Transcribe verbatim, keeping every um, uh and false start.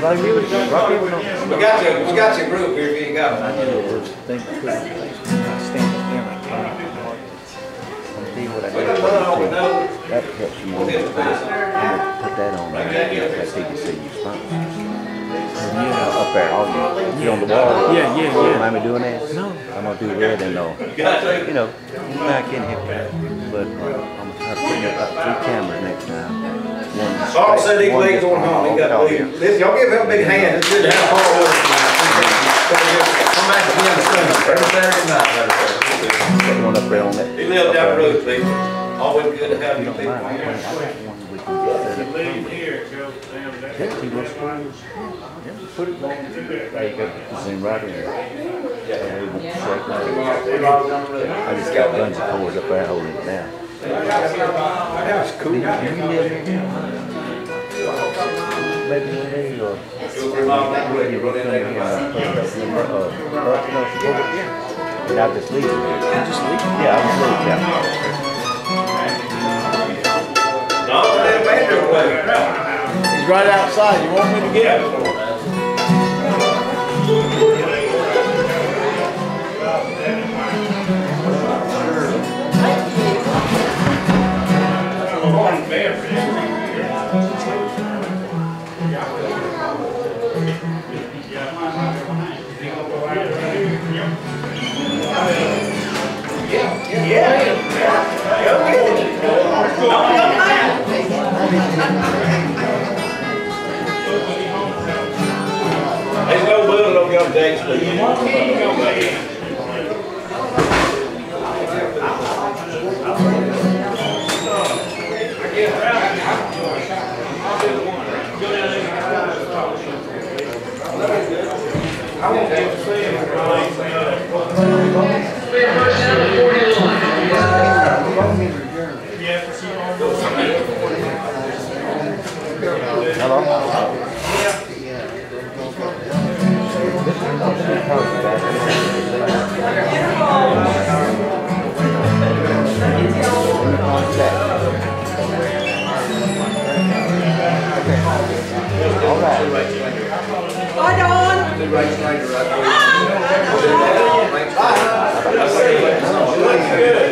Like you, Rocky, we got you. We got your group here. If you ain't got I them. did just think put it in place. I stand there and I can't. I'm see what I got. That helps you more. I'm gonna put that on there. That they can see you sponsors. Yeah, up there, all you, you on the wall. Yeah, yeah, yeah. You mind me doing that? No. I'm gonna do red and no. You know, I can't hit that, but uh, I'm gonna try to put up three cameras next time. Carl said these legs on home. He got to leave. Listen, y'all give him a big hand. It's good to have Carl with us. Come back again soon. Every Saturday night. Put one up there on that. He lived down the road, please. Always good to have you don't people mind. here. I got one we can get set up. That's two little screws. Put it back. There you go. Zoom right in there. Yeah, we won't shake like it. I just got guns of cords up there holding it down. That's cool. Do you live here? Maybe one day or you will come here and put it up in the support. And I'll just leave it. You just leave it? Yeah, I'll just leave it. Yeah. No, that Andrew way. He's right outside. You want me to get him? There's no building over on Jake's Street. I won't be able to see him. Hello? All right. Bye, Dawn. Good.